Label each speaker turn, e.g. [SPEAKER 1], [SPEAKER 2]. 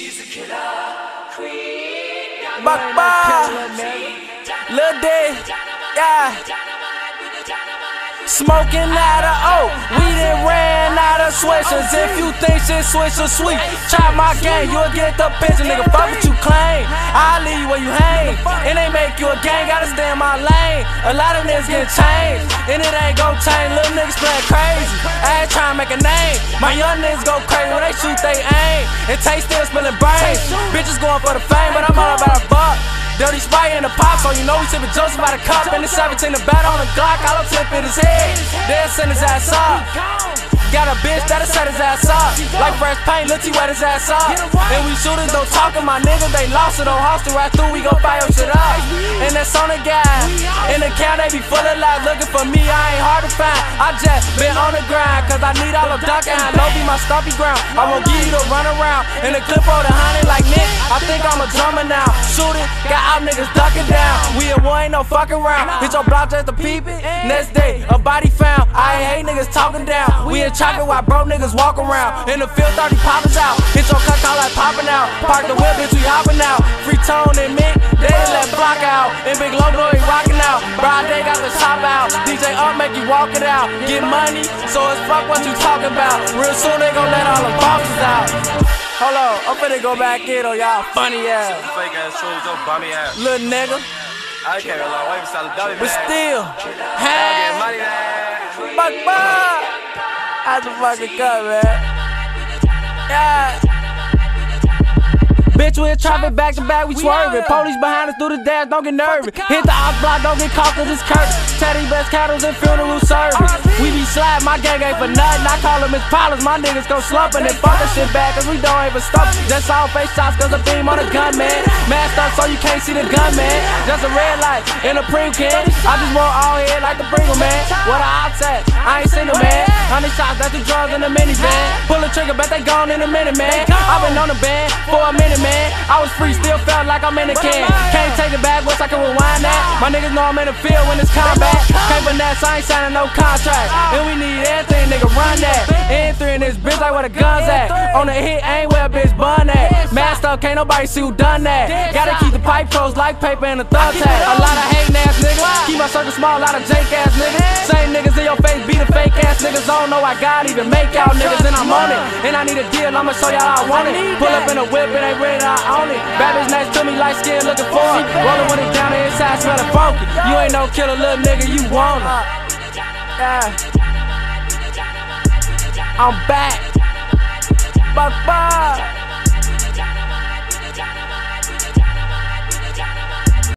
[SPEAKER 1] Buck Lil D, yeah. Smoking out of oak, we done ran out of switches. If you think shit switch or sweet, chop my gang, you'll get the picture. Nigga, fuck what you claim, I'll leave you where you hang. And they make you a gang, gotta stay in my lane. A lot of niggas get changed, and it ain't gon' change. Little niggas playing crazy, I ain't tryna make a name. My young niggas go crazy when they shoot, they aim. And Tay still spilling brains. Bitches going for the fame, but I'm all about a buck. Dirty Sprite in the pop, so you know we sippin' Joseph by the cup. And the 17 the bat on the Glock, I'll tip in his head. They'll send his ass up. Got a bitch that'll set his ass up. Like fresh paint, Lil T wet his ass up. And we shooters don't talkin', my niggas, they lost it on hostel. Right through, we gon' fire shit up. And that's on the guy. In the count, they be full of lies. Looking for me, I ain't hard to find. I just been on the grind, cause I need all the duckin'. Low be my stumpy ground. I won't give you the run around. In the clip for the honey like Nick, I think I'm a drummer now. Shoot it, got out niggas ducking down. We in war, ain't no fucking round. Hit your block just to peep it. Next day, a body found. I ain't hate niggas talking down. We in chocolate while broke niggas walk around. In the field, 30 poppers out. Hit your cut call like popping out. Park the whip, bitch, we hopping out. Free Tone and Mick, they done let block out. And Big Logo, he rocking out. Broad Day got the top out. DJ up, make you walk it out. Get money, so it's fuck what you talking about. Real soon they gon' let all the bosses out. Hold on, I'm finna go back in on y'all funny ass.
[SPEAKER 2] Fake ass shoes, your bummy ass.
[SPEAKER 1] Little nigga.
[SPEAKER 2] I can't rely on waving solidarity.
[SPEAKER 1] But still, hey,
[SPEAKER 2] money that.
[SPEAKER 1] Buck. I just fucking cut, man. Yeah. Bitch, we in traffic back to back, we swerving. Police behind us through the dash, don't get nervous. Hit the ox block, don't get caught cause it's curtain. Teddy best cattles and funeral service. We be slide, my gang ain't for nothing. I call them Miss Pilots, my niggas go slumping and fuck that shit back cause we don't even stop. Just all face shots cause the beam on the gun, man. Masked up so you can't see the gun, man. Just a red light in a Pring can. I just want all head like the Pringle, man. What a outside, I ain't seen a man. 100 shots, that's the drugs in the minivan. Pull the trigger, bet they gone in a minute, man. I been on the band for a minute, man. I was free, still felt like I'm in a can. Can't take it back, wish I can rewind that. My niggas know I'm in the field when it's combat. Can't finesse, I ain't signing no contract. And we need everything, nigga, run that. N3 in this bitch like where the guns at. On the hit, ain't where a bitch bun at. Masked up, can't nobody see who done that. Gotta keep the pipe closed like paper and a thug tag. A lot of hating ass niggas, keep my circle small, a lot of Jake ass niggas. Same niggas in your face, be the fake ass niggas. I don't know why God even make y'all niggas, and I'm on it. And I need a deal, I'ma show y'all how I want it. Pull up in a whip, it ain't ready, I own it. Bad bitch next to me, light skin, looking for it. Rollin' with it down the inside, smellin' funky. You ain't no killer, little nigga, you want it. Yeah. I'm back. Buck.